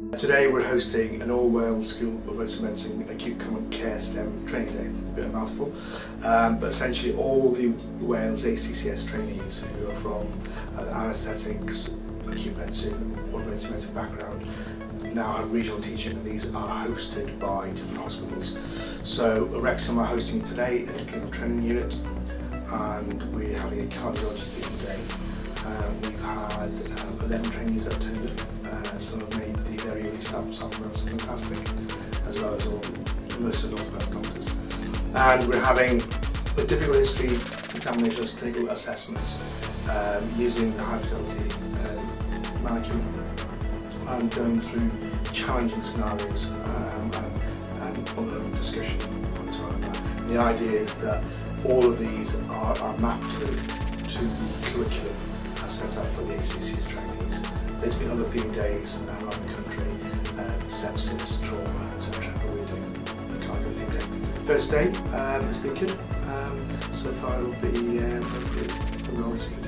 Today we're hosting an all-Wales School of Emergency Medicine Acute Common Care STEM training day. A bit of a mouthful, but essentially all the Wales ACCS trainees who are from anaesthetics, acute medicine or emergency medicine background now have regional teaching, and these are hosted by different hospitals. So Wrexham are hosting today a clinical training unit, and we're having a cardiology themed day. We've had 11 trainees that have turned up. Some have made the very early start from South Wales fantastic, as well as most of the North Wales doctors. And we're having a difficult history examinations, clinical assessments, using the high fidelity mannequin and going through challenging scenarios and ongoing discussion on time. The idea is that all of these are mapped to the curriculum set out for the ACCS trainees. There's been other theme days around the country, sepsis, trauma, etc. But we're doing a cardio theme day. First day has been good. So far it'll be well received.